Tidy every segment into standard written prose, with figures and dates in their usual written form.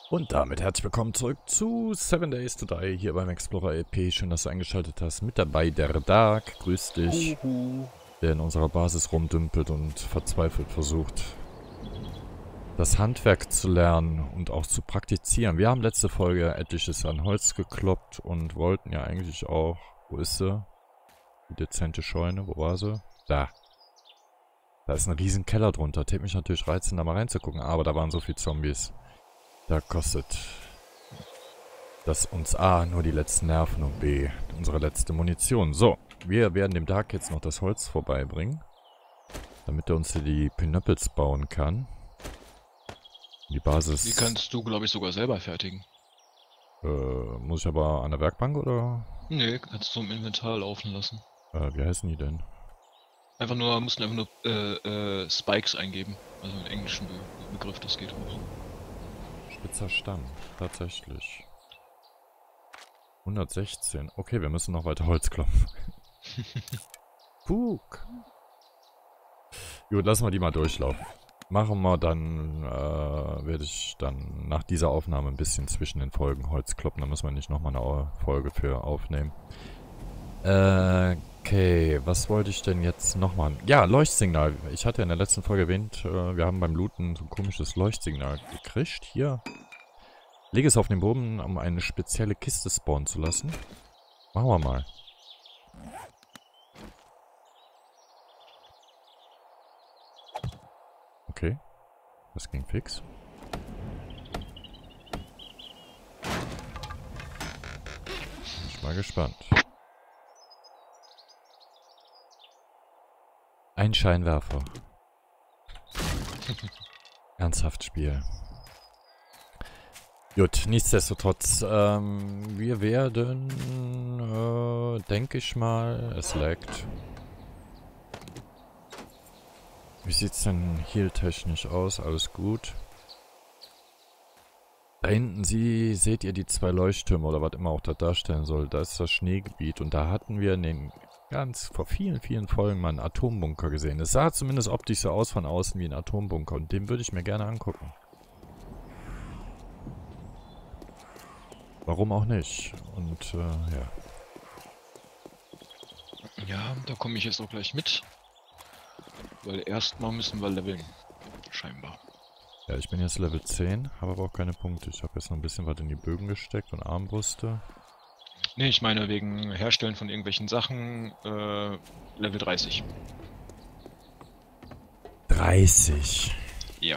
Und damit herzlich willkommen zurück zu 7 Days to Die hier beim Explorer LP. Schön, dass du eingeschaltet hast. Mit dabei der Dark. Grüß dich. Uhu. Der in unserer Basis rumdümpelt und verzweifelt versucht, das Handwerk zu lernen und auch zu praktizieren. Wir haben letzte Folge etliches an Holz gekloppt und wollten ja eigentlich auch... Wo ist sie? Die dezente Scheune. Wo war sie? Da. Da ist ein riesen Keller drunter. Täte mich natürlich reizen, da mal reinzugucken. Aber da waren so viele Zombies. Da kostet das uns A nur die letzten Nerven und B unsere letzte Munition. So, wir werden dem Dark jetzt noch das Holz vorbeibringen, damit er uns hier die Pinöppels bauen kann. Die Basis... Die kannst du, glaube ich, sogar selber fertigen. muss ich aber an der Werkbank oder... Nee, kannst du im Inventar laufen lassen. wie heißen die denn? Musst du einfach nur Spikes eingeben. Also einen englischen Begriff, das geht auch. Spitzer Stamm, tatsächlich. 116. Okay, wir müssen noch weiter Holz klopfen. Puk. Gut, lassen wir die mal durchlaufen. Machen wir dann, werde ich dann nach dieser Aufnahme ein bisschen zwischen den Folgen Holz kloppen. Da müssen wir nicht nochmal eine Folge für aufnehmen. Okay, was wollte ich denn jetzt noch machen? Ja, Leuchtsignal. Ich hatte in der letzten Folge erwähnt, wir haben beim Looten so ein komisches Leuchtsignal gekriegt. Hier. Lege es auf den Boden, um eine spezielle Kiste spawnen zu lassen. Machen wir mal. Okay. Das ging fix. Bin ich mal gespannt. Ein Scheinwerfer. Ernsthaft Spiel. Gut, nichtsdestotrotz, wir werden, denke ich mal, es laggt. Wie sieht's denn heal-technisch aus? Alles gut. Da hinten seht ihr die zwei Leuchttürme oder was immer auch das darstellen soll. Da ist das Schneegebiet und da hatten wir in den vor vielen, vielen Folgen mal einen Atombunker gesehen. Es sah zumindest optisch so aus von außen wie ein Atombunker und den würde ich mir gerne angucken. Warum auch nicht? Und, ja. Ja, da komme ich jetzt auch gleich mit. Weil erstmal müssen wir leveln. Scheinbar. Ja, ich bin jetzt Level 10, habe aber auch keine Punkte. Ich habe jetzt noch ein bisschen was in die Bögen gesteckt und Armbrüste. Nee, ich meine wegen Herstellen von irgendwelchen Sachen, Level 30. 30. Ja.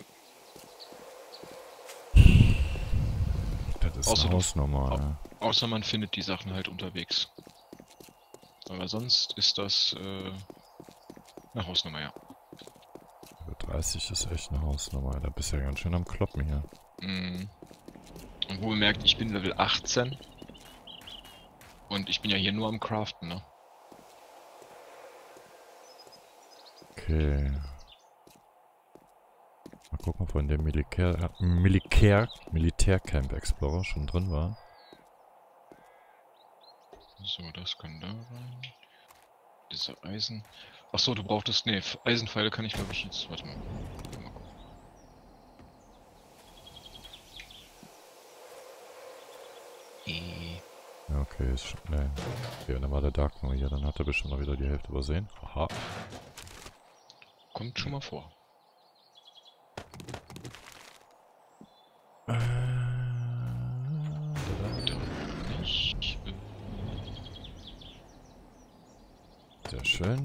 Das ist eine Hausnummer, Außer man findet die Sachen halt unterwegs. Aber sonst ist das, eine Hausnummer, ja. 30 ist echt eine Hausnummer. Da bist du ja ganz schön am Kloppen hier. Mhm. Und wo ihr merkt, ich bin Level 18. Und ich bin ja hier nur am Craften, ne? Okay. Mal gucken, ob wir in dem Militärcamp Explorer schon drin waren. So, das kann da rein. Diese Eisen. Achso, du brauchtest. Nee, Eisenpfeile kann ich glaube ich jetzt. Warte mal. Mal gucken. Ja, okay, ist schon. Nee. Okay, dann war der Dark nur hier. Dann hat er bestimmt mal wieder die Hälfte übersehen. Haha. Kommt schon mal vor. Da nicht. Sehr schön.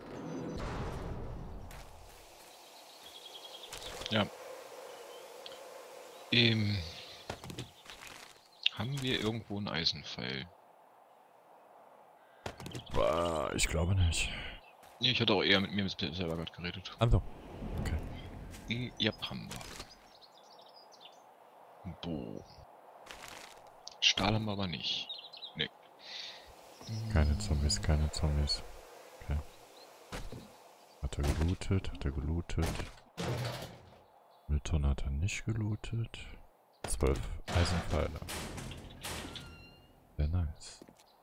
Ja. Haben wir irgendwo einen Eisenpfeil? Ich glaube nicht. Nee, ich hatte auch eher mit mir selber gerade geredet. Also. Okay. Ja, haben wir. Bo. Stahl haben wir aber nicht. Nee. Keine Zombies, keine Zombies. Okay. Hat er gelootet? Hat er gelootet? Mülltonne hat er nicht gelootet. 12 Eisenpfeile. Sehr nice.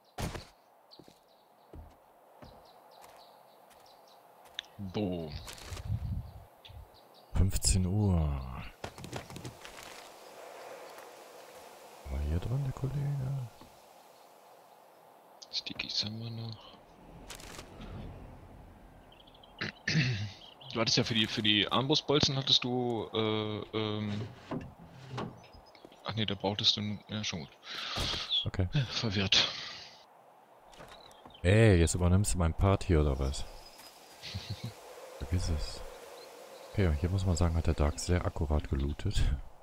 Bo. 15 Uhr. dran, der Kollege. Stickies haben wir noch. Du hattest ja für die Armbrustbolzen hattest du, ach nee, da brauchtest du, ja schon gut. Okay. Verwirrt. Ey, jetzt übernimmst du mein Part hier, oder was? Vergiss es. Okay, hier muss man sagen, hat der Dark sehr akkurat gelootet.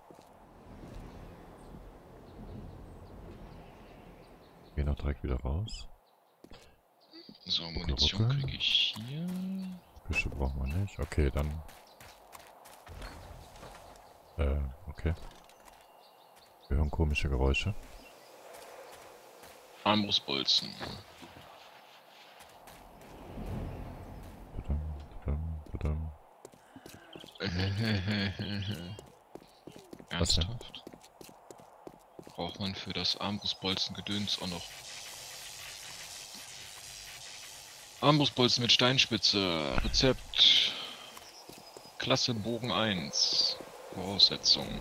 Gehen auch direkt wieder raus. So, Munition kriege ich hier. Büsche brauchen wir nicht. Okay, dann... okay. Wir hören komische Geräusche. Armbrustbolzen. Ernsthaft? Braucht man für das Armbrustbolzen-Gedöns auch noch Armbrustbolzen mit Steinspitze. Rezept. Klasse Bogen 1. Voraussetzungen.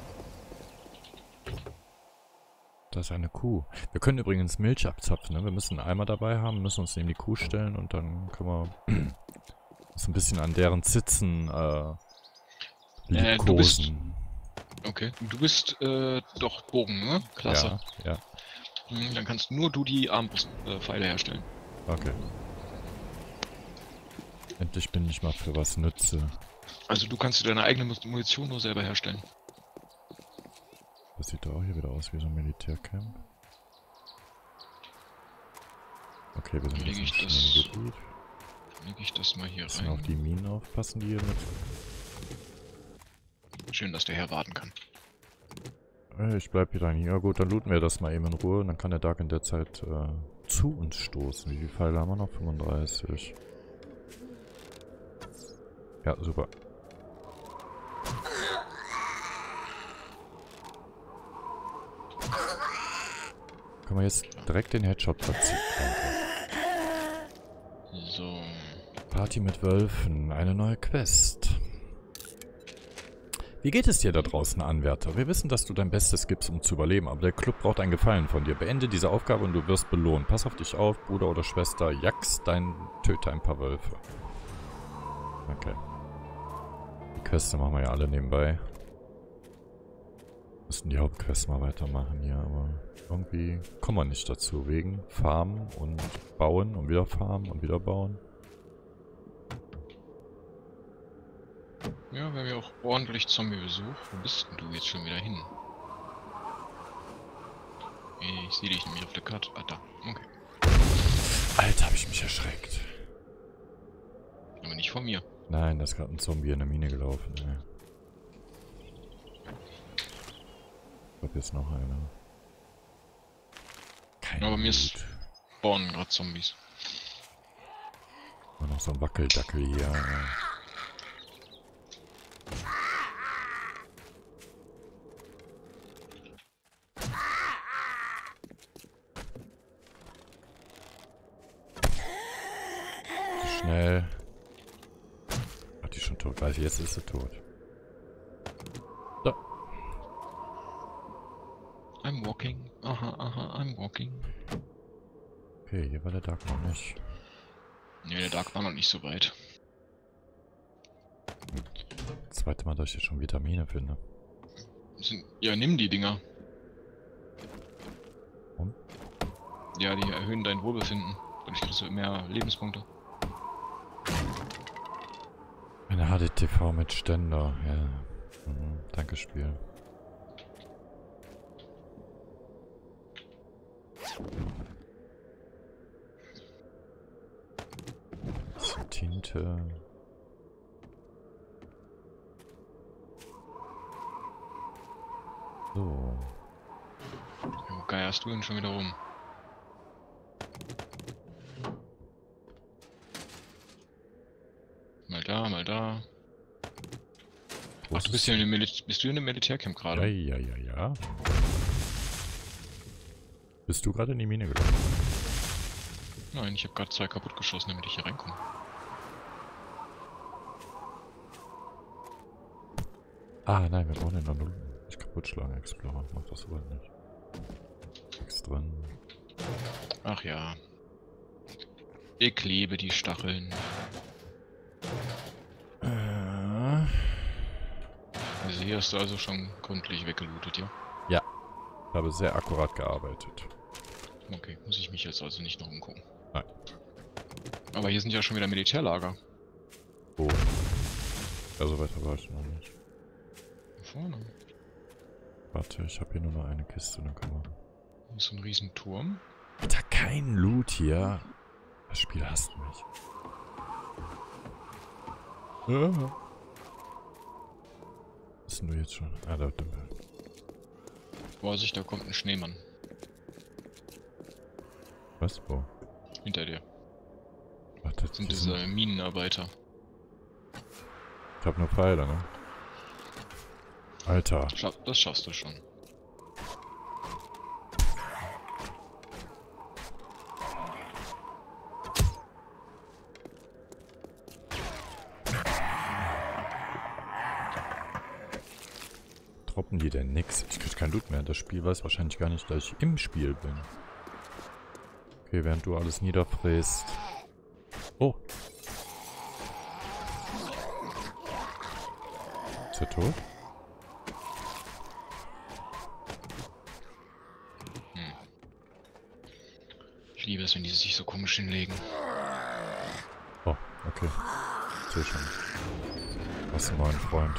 Da ist eine Kuh. Wir können übrigens Milch abzapfen, ne? Wir müssen einen Eimer dabei haben, müssen uns neben die Kuh stellen und dann können wir uns ein bisschen an deren Zitzen liebkosen. Okay, du bist doch Bogen, ne? Klasse. Ja, ja. Dann kannst nur du die Armbrustpfeile herstellen. Okay. Endlich bin ich mal für was nütze. Also du kannst dir deine eigene Munition nur selber herstellen. Das sieht doch auch hier wieder aus wie so ein Militärcamp. Okay, wir sind Lege jetzt im Schneegebiet. Lege ich das mal hier Müssen rein. auf die Minen aufpassen, die hier mit... Schön, dass der Herr warten kann. Ich bleib hier rein. Ja gut, dann looten wir das mal eben in Ruhe. Und dann kann der Dark in der Zeit zu uns stoßen. Wie viele Pfeile haben wir noch? 35. Ja, super. Können wir jetzt direkt den Headshot platzieren? So. Party mit Wölfen. Eine neue Quest. Wie geht es dir da draußen, Anwärter? Wir wissen, dass du dein Bestes gibst, um zu überleben, aber der Club braucht einen Gefallen von dir. Beende diese Aufgabe und du wirst belohnt. Pass auf dich auf, Bruder oder Schwester. Töte ein paar Wölfe. Okay. Die Quests machen wir ja alle nebenbei. Müssen die Hauptquests mal weitermachen hier, aber irgendwie kommen wir nicht dazu. Wegen Farmen und Bauen und wieder Farmen und wieder Bauen. Ja, wir haben ja auch ordentlich Zombie-Besuch. Wo bist denn du jetzt schon wieder hin? Ich sehe dich nämlich auf der Karte. Ah, da. Okay. Alter, hab ich mich erschreckt. Aber nicht von mir. Nein, da ist gerade ein Zombie in der Mine gelaufen. Ey. Ich glaube, jetzt noch einer. Kein Aber mir Blut. spawnen gerade Zombies. War noch so ein Wackeldackel hier. Schnell. Ach, die ist schon tot. Weiß ich, jetzt ist sie tot. So. I'm walking. Aha, aha, I'm walking. Okay, hier war der Dark noch nicht. Ne, der Dark war noch nicht so weit. Das zweite Mal, dass ich hier schon Vitamine finde. Ja, nimm die Dinger. Und? Ja, die erhöhen dein Wohlbefinden. Dadurch kriegst du mehr Lebenspunkte. Eine HDTV mit Ständer, ja. Danke, Spiel. Bisschen Tinte. So. Wo geierst du denn schon wieder rum? Mal da, mal da. Ach, du bist ja in dem bist du in dem Militärcamp gerade? Ja. Bist du gerade in die Mine gelaufen? Nein, ich habe gerade 2 kaputt geschossen, damit ich hier reinkomme. Ah, nein, wir brauchen den noch nicht kaputt schlagen, Explorer. Mach das wohl nicht. Nichts drin. Ach ja. Ich klebe die Stacheln. Also hier hast du also schon gründlich weggelootet, ja? Ja. Ich habe sehr akkurat gearbeitet. Okay, muss ich mich jetzt also nicht noch umgucken. Nein. Aber hier sind ja schon wieder Militärlager. Oh. Ja, so weit war ich noch nicht. Vorne. Warte, ich habe hier nur noch eine Kiste, dann kann man... Hier ist so ein riesen Turm. Alter, kein Loot hier. Das Spiel hasst mich. Was ist denn du jetzt schon? Ah, da Dümpel. Vorsicht, da kommt ein Schneemann. Was? Wo? Hinter dir. Warte, Das sind diese Minenarbeiter. Ich hab nur Pfeile, ne? Alter. Das schaffst du schon. Droppen die denn nix? Ich krieg kein Loot mehr. Das Spiel weiß wahrscheinlich gar nicht, dass ich im Spiel bin. Okay, während du alles niederfräst. Oh. Ist er tot? Ich liebe es, wenn die sich so komisch hinlegen. Oh, okay. Sehe schon. Was ein neuer Freund.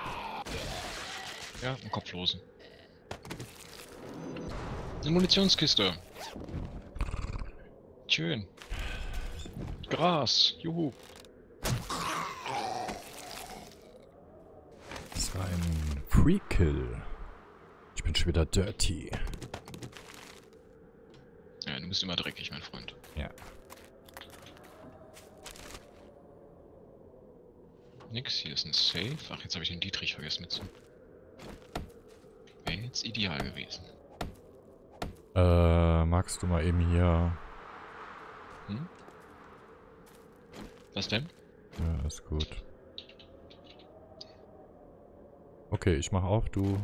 Ja, ein Kopflosen. Eine Munitionskiste. Schön. Gras. Juhu. Das war ein Free-Kill. Ich bin schon wieder dirty. Ja, du bist immer dreckig, mein Freund. Ja. Nix, hier ist ein Safe. Ach, jetzt habe ich den Dietrich vergessen mitzu. Wäre jetzt ideal gewesen. Magst du mal eben hier... Hm? Was denn? Ja, ist gut. Okay, ich mach auf, du...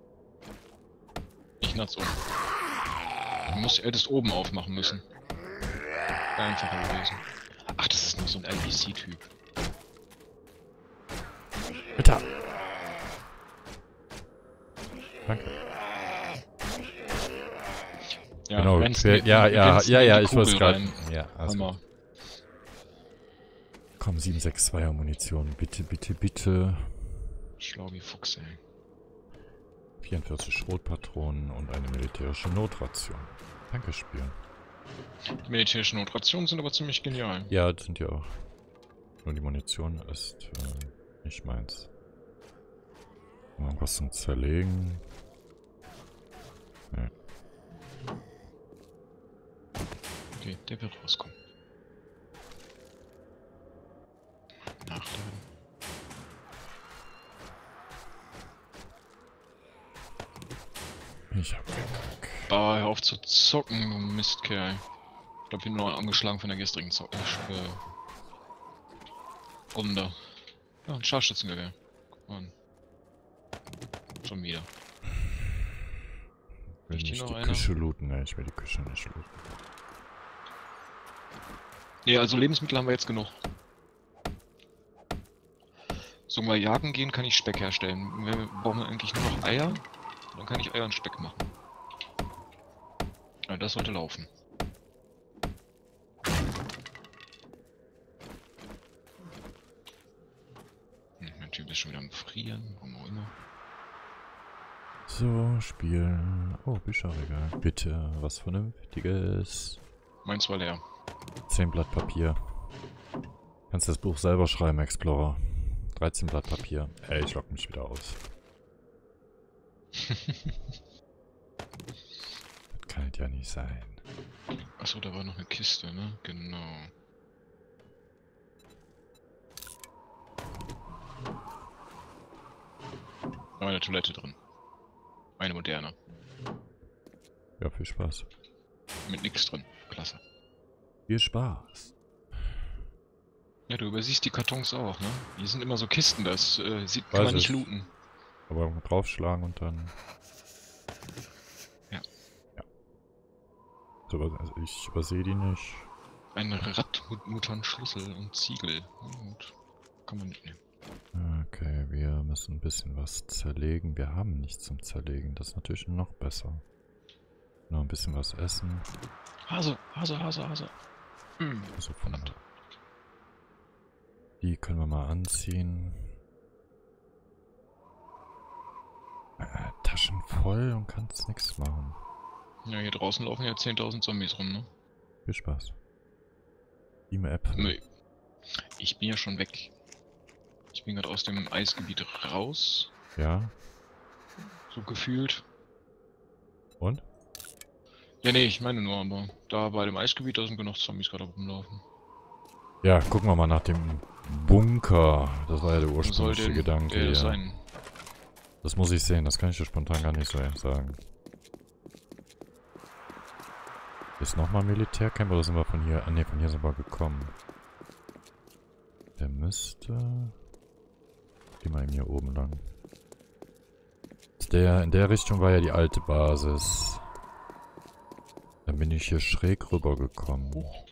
Ich natz um. Du hättest oben aufmachen müssen. Einfacher gewesen. Ach, das ist nur so ein NPC-Typ. Alter! Danke. Ja, Genau, rennst ja, mit- ja, rennst ja, mit ja, in ja, die ich wollte es Kugel gerade... rein. Ja, alles Hammer. gut. Komm, 762er Munition. Bitte, bitte, bitte. Schlau wie Fuchs, ey. 44 Schrotpatronen und eine militärische Notration. Danke, Spiel. Die militärischen Notrationen sind aber ziemlich genial. Ja, das sind ja auch. Nur die Munition ist nicht meins. Mal was zum Zerlegen. Nee. Okay, der wird rauskommen. Nachladen. Ich hab keinen Bock. Bah, hör auf zu zocken, du Mistkerl. Ich glaub, ich bin nur angeschlagen von der gestrigen Runde. Ja, ein Scharfschützengewehr. Mann. Schon wieder. Will Nicht hier nicht noch die einer? Küche looten? Ne, ich will die Küche nicht looten. Ja, also Lebensmittel haben wir jetzt genug. So, mal jagen gehen kann ich Speck herstellen. Wir brauchen eigentlich nur noch Eier. Dann kann ich Eier und Speck machen. Ja, das sollte laufen. Mein Typ ist schon wieder am Frieren, warum auch immer. So, Spiel. Oh, Bücherregal. Bitte, was Vernünftiges. Meins war leer. 10 Blatt Papier. Kannst das Buch selber schreiben, Explorer. 13 Blatt Papier. Ey, ich lock mich wieder aus. Das kann es ja nicht sein. Achso, da war noch eine Kiste, ne? Genau. Da war eine Toilette drin. Eine moderne. Ja, viel Spaß. Mit nix drin. Klasse. Viel Spaß. Ja, du übersiehst die Kartons auch, ne? Die sind immer so Kisten, das kann Weiß man nicht ich. looten. Aber draufschlagen und dann... Ja. Also ich übersehe die nicht. Ein Radmutternschlüssel und Ziegel. Na gut. Kann man mitnehmen. Okay, wir müssen ein bisschen was zerlegen. Wir haben nichts zum Zerlegen. Das ist natürlich noch besser. Noch ein bisschen was essen. Hase, Hase, Hase, Hase. Also Verdammt. Die können wir mal anziehen. Taschen voll und kannst nichts machen. Ja, hier draußen laufen ja 10.000 Zombies rum, ne? Viel Spaß. 7 Äpfel. Nee. Ich bin ja schon weg. Ich bin gerade aus dem Eisgebiet raus. Ja. So gefühlt. Und? Ja, nee, ich meine nur, aber da bei dem Eisgebiet, da sind genug Zombies gerade rumlaufen. Ja, gucken wir mal nach dem Bunker. Das war ja der Wo soll ursprüngliche denn Gedanke der hier. sein? Das muss ich sehen, das kann ich dir spontan gar nicht so sagen. Ist nochmal Militärcamp oder sind wir von hier? Ah ne, von hier sind wir gekommen. Der müsste... Geh mal eben hier oben lang. In der Richtung war ja die alte Basis. Dann bin ich hier schräg rüber gekommen.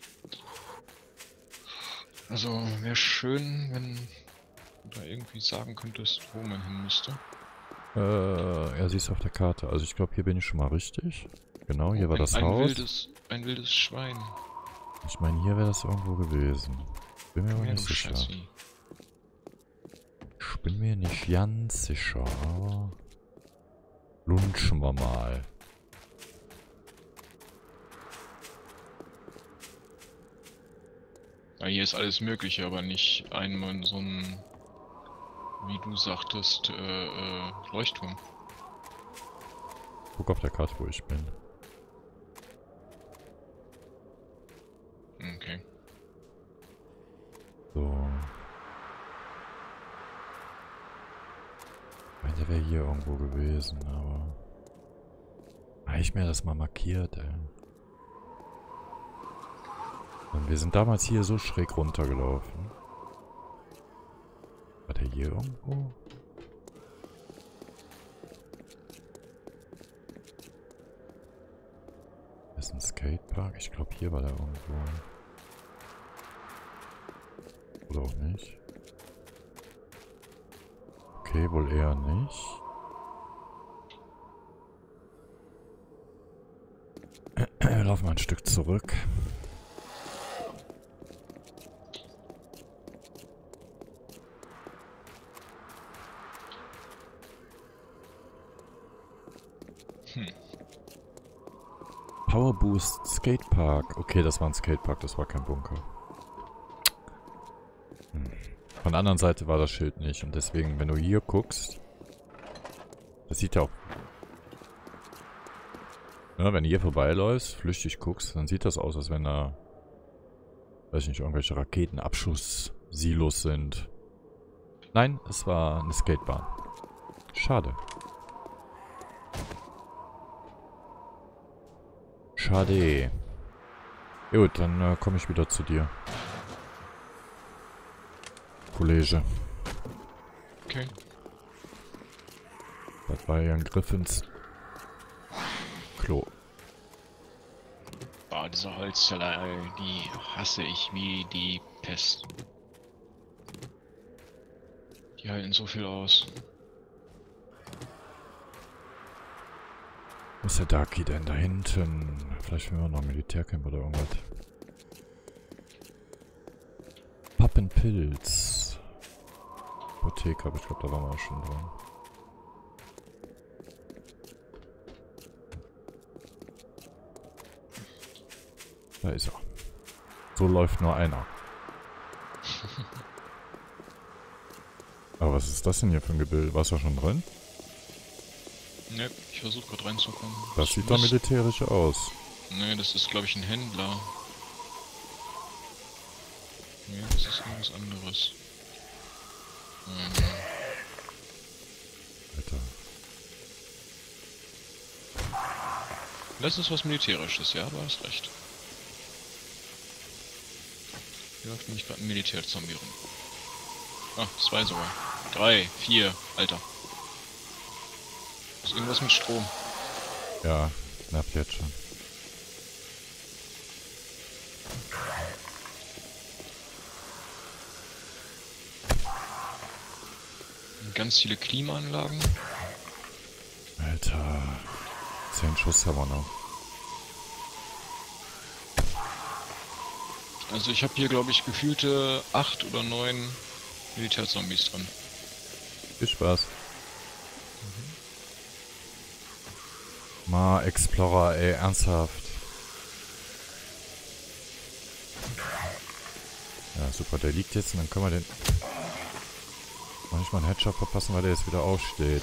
Also, wäre schön, wenn du da irgendwie sagen könntest, wo man hin müsste. Ja, siehst du auf der Karte. Also ich glaube, hier bin ich schon mal richtig. Genau, hier war das Haus. Ein wildes Schwein. Ich meine, hier wäre das irgendwo gewesen. Bin mir aber nicht sicher. Scheiße. Ich bin mir nicht ganz sicher, aber... Lunchen wir mal. Ja, hier ist alles Mögliche, aber nicht einmal so ein, wie du sagtest, Leuchtturm. Guck auf der Karte, wo ich bin. Okay. So. Ich meine, der wäre hier irgendwo gewesen, aber... Habe ich mir das mal markiert, ey. Und wir sind damals hier so schräg runtergelaufen. War der hier irgendwo? Das ist ein Skatepark. Ich glaube, hier war der irgendwo. Oder auch nicht. Okay, wohl eher nicht. Wir laufen mal ein Stück zurück. Power Boost Skatepark. Okay, das war ein Skatepark, das war kein Bunker. Von der anderen Seite war das Schild nicht und deswegen, wenn du hier guckst, das sieht ja auch... Ja, wenn du hier vorbeiläufst, flüchtig guckst, dann sieht das aus, als wenn da, weiß ich nicht, irgendwelche Raketenabschuss-Silos sind. Nein, es war eine Skatebahn. Schade. Schade. Gut, dann komme ich wieder zu dir. Kollege. Okay. Das war ja ein Griff ins Klo. Ah, diese Holzfällerei, die hasse ich wie die Pest. Die halten so viel aus. Wo ist der Darky denn da hinten? Vielleicht finden wir noch ein Militärcamp oder irgendwas. Pappenpilz. Apotheke, aber ich glaube, da waren wir auch schon dran. Da ist er. So läuft nur einer. Aber was ist das denn hier für ein Gebilde? Warst du schon drin? Ne, ich versuche gerade reinzukommen. Das sieht doch militärisch aus. Ne, das ist glaube ich ein Händler. Ne, das ist irgendwas anderes. Alter. Das ist was Militärisches, ja, du hast recht. Hier läuft nämlich gerade ein Militärzombie rum. Ah, 2 sogar. 3, 4, Alter. Ist irgendwas mit Strom. Ja, nervt jetzt schon. Ganz viele Klimaanlagen. Alter. 10 Schuss haben wir noch. Also ich habe hier, glaube ich, gefühlte 8 oder 9 Militärzombies drin. Viel Spaß. Ma, Explorer, ey, ernsthaft. Ja, super, der liegt jetzt und dann können wir den... Manchmal einen Headshot verpassen, weil der jetzt wieder aufsteht.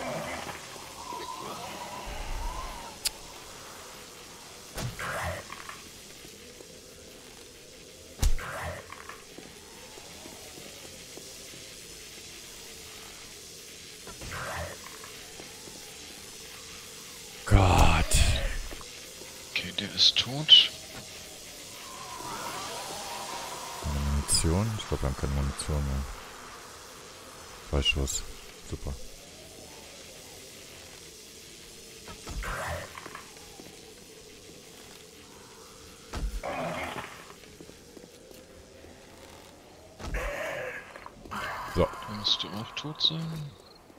Gott. Okay, der ist tot. Munition? Ich glaube, wir haben keine Munition mehr. 2 Schuss. Super. So. Der müsste auch tot sein.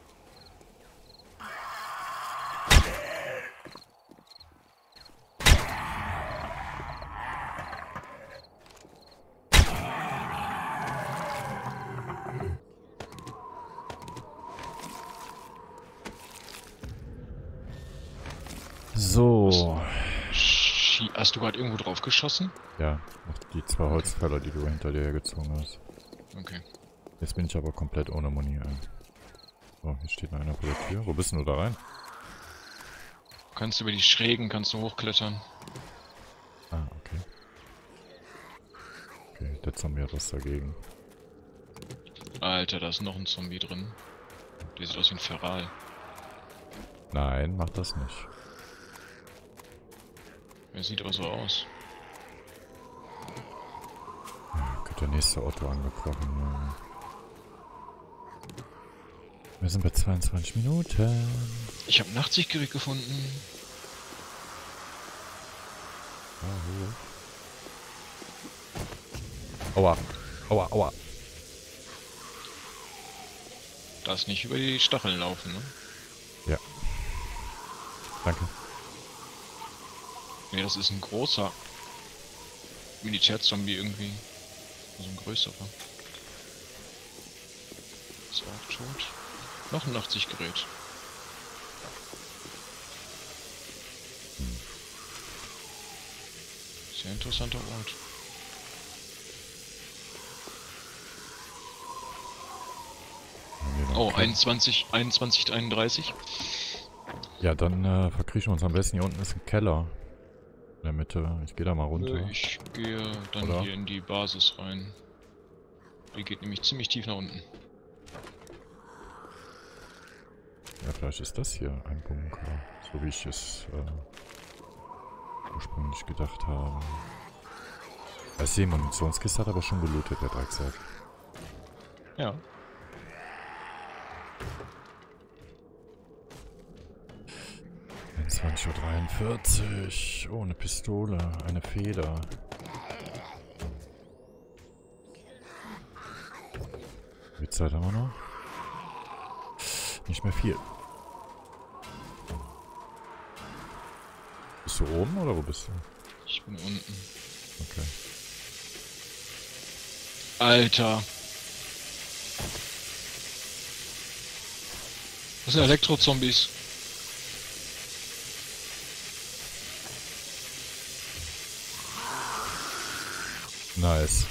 So. Hast du gerade irgendwo drauf geschossen? Ja, noch die 2 Holzfäller, die du hinter dir hergezogen hast. Okay. Jetzt bin ich aber komplett ohne Muni. So, hier steht noch einer vor der Tür. Wo bist denn du da rein? Kannst über die Schrägen, kannst du hochklettern. Ah, okay. Okay, der Zombie hat was dagegen. Alter, da ist noch ein Zombie drin. Der sieht aus wie ein Feral. Nein, mach das nicht. Er sieht aber so aus. Könnte der nächste Otto angekrochen. Ja. Wir sind bei 22 Minuten. Ich habe ein Nachtsichtgerät gefunden. Aua. Aua, aua. Darfst nicht über die Stacheln laufen, ne? Ja. Danke. Ne, das ist ein großer Militärzombie irgendwie. Also ein größerer. Ist auch tot. Noch ein Nachtsichtgerät. Sehr interessanter Ort. Oh, 21:31. Ja, dann verkriechen wir uns am besten. Hier unten ist ein Keller. In der Mitte. Ich gehe da mal runter. Ich gehe dann Oder? hier in die Basis rein. Die geht nämlich ziemlich tief nach unten. Ja, vielleicht ist das hier ein Bunker. So wie ich es ursprünglich gedacht habe. Also die Munitionskiste hat aber schon gelootet, der Drecksack. Ja. Um 20:43 Uhr. Oh, eine Pistole. Eine Feder. Wie viel Zeit haben wir noch? Nicht mehr viel. Bist du oben oder wo bist du? Ich bin unten. Okay. Alter. Das sind Elektro-Zombies. Nice.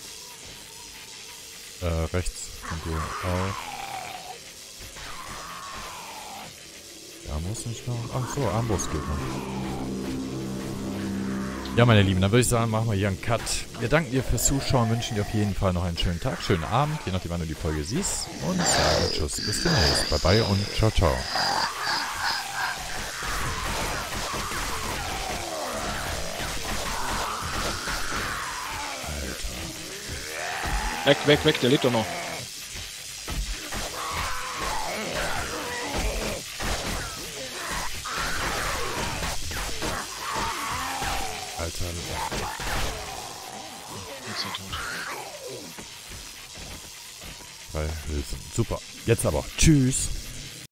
Rechts von dir auf. Die Armbrust nicht noch? Ach so, Armbrust geht noch. Ja, meine Lieben, dann würde ich sagen, machen wir hier einen Cut. Wir danken dir fürs Zuschauen, wünschen dir auf jeden Fall noch einen schönen Tag, schönen Abend, je nachdem, wann du die Folge siehst. Und sagen Tschüss, bis demnächst. Bye bye und ciao, ciao. Weg, weg, weg, der lebt doch noch. Alter. Jetzt ist er tot. 3 Hülsen. Super. Jetzt aber. Tschüss.